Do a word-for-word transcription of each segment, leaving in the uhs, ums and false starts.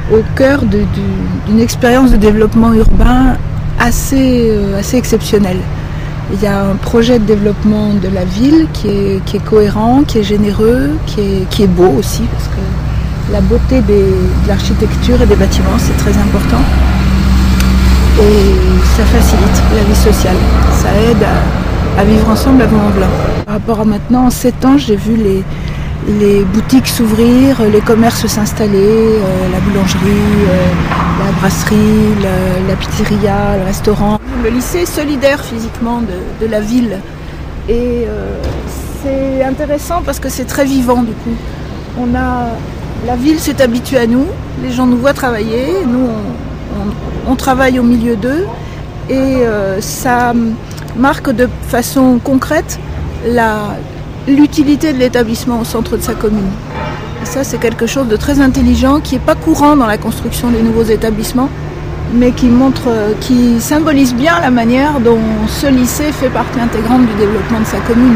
au cœur d'une expérience de développement urbain assez, euh, assez exceptionnelle. Il y a un projet de développement de la ville qui est, qui est cohérent, qui est généreux, qui est, qui est beau aussi, parce que la beauté des, de l'architecture et des bâtiments, c'est très important. Et ça facilite la vie sociale, ça aide à, à vivre ensemble à Vaux-en-Velin. Par rapport à maintenant, en sept ans, j'ai vu les, les boutiques s'ouvrir, les commerces s'installer, euh, la boulangerie, euh, la brasserie, la, la pizzeria, le restaurant. Le lycée est solidaire physiquement de, de la ville et euh, c'est intéressant parce que c'est très vivant du coup. On a, la ville s'est habituée à nous, les gens nous voient travailler, nous on, on, on travaille au milieu d'eux et euh, ça marque de façon concrète la l'utilité de l'établissement au centre de sa commune. Et ça, c'est quelque chose de très intelligent qui n'est pas courant dans la construction des nouveaux établissements, mais qui montre, qui symbolise bien la manière dont ce lycée fait partie intégrante du développement de sa commune.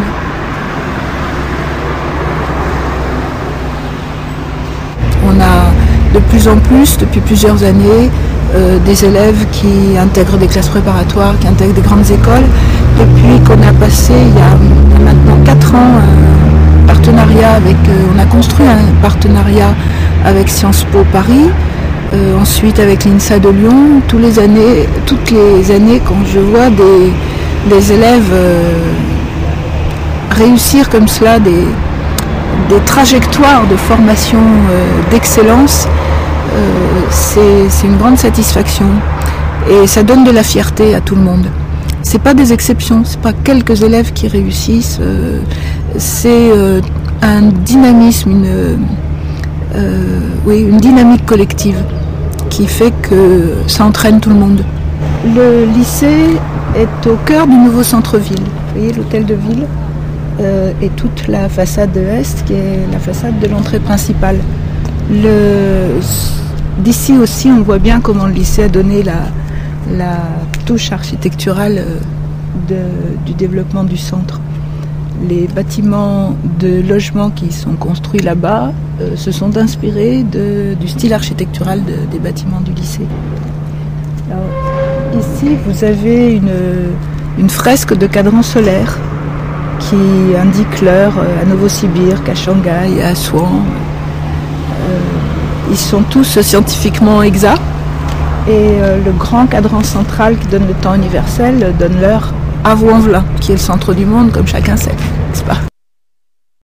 On a de plus en plus, depuis plusieurs années, euh, des élèves qui intègrent des classes préparatoires, qui intègrent des grandes écoles. Depuis qu'on a passé, il y a maintenant quatre ans, un partenariat avec, euh, on a construit un partenariat avec Sciences Po Paris, euh, ensuite avec l'INSA de Lyon. Tous les années, toutes les années, quand je vois des, des élèves euh, réussir comme cela des, des trajectoires de formation euh, d'excellence, euh, c'est une grande satisfaction et ça donne de la fierté à tout le monde. C'est pas des exceptions, c'est pas quelques élèves qui réussissent, euh, c'est euh, un dynamisme, une, euh, oui, une dynamique collective qui fait que ça entraîne tout le monde. Le lycée est au cœur du nouveau centre-ville. Vous voyez l'hôtel de ville euh, et toute la façade de l'Est qui est la façade de l'entrée principale. D'ici aussi, on voit bien comment le lycée a donné la la touche architecturale de, du développement du centre. Les bâtiments de logement qui sont construits là-bas euh, se sont inspirés de, du style architectural de, des bâtiments du lycée. Alors, ici, vous avez une, une fresque de cadran solaire qui indique l'heure à Novosibirsk, à Shanghai, à Assouan. Euh, ils sont tous scientifiquement exacts. Et euh, le grand cadran central qui donne le temps universel donne l'heure à Vaux-en-Velin, qui est le centre du monde, comme chacun sait, n'est-ce pas ?